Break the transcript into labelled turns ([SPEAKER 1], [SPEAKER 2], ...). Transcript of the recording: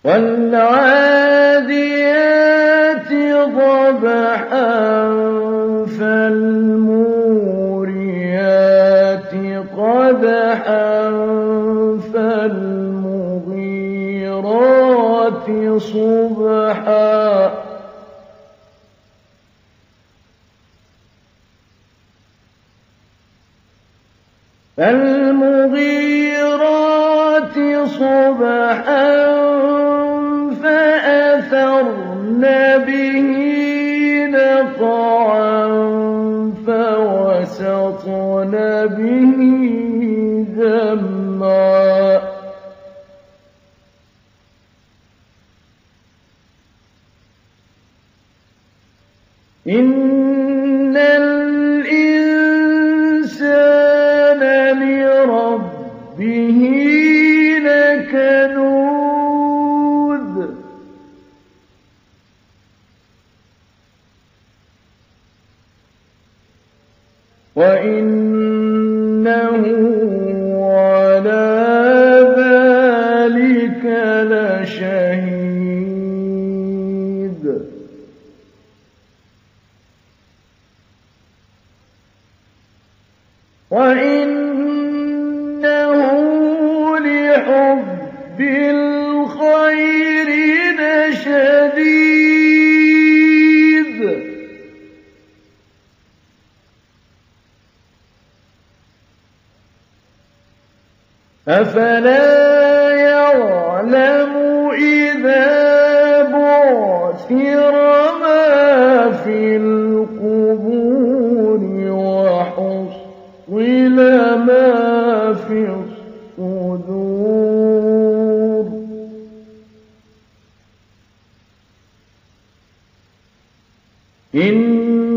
[SPEAKER 1] وَالْعَادِيَاتِ ضَبْحًا فَالْمُورِيَاتِ قَدْحًا فَالْمُغِيرَاتِ صُبْحًا فَأَثَرْنَ بِهِ نَقْعًا فَوَسَطْنَ بِهِ جَمْعًا إِنَّ الْإِنسَانَ لِرَبِّهِ لَكَنُودٌ وَإِنَّهُ عَلَىٰ ذَٰلِكَ لَشَهِيدٌ وَإِنَّهُ لِحُبِّ الْخَيْرِ لَشَدِيدٌ أَفَلَا يَعْلَمُ إِذَا بُعْثِرَ مَا فِي الْقُبُورِ وَحُصِّلَ مَا فِي الصُّدُورِ إِنَّ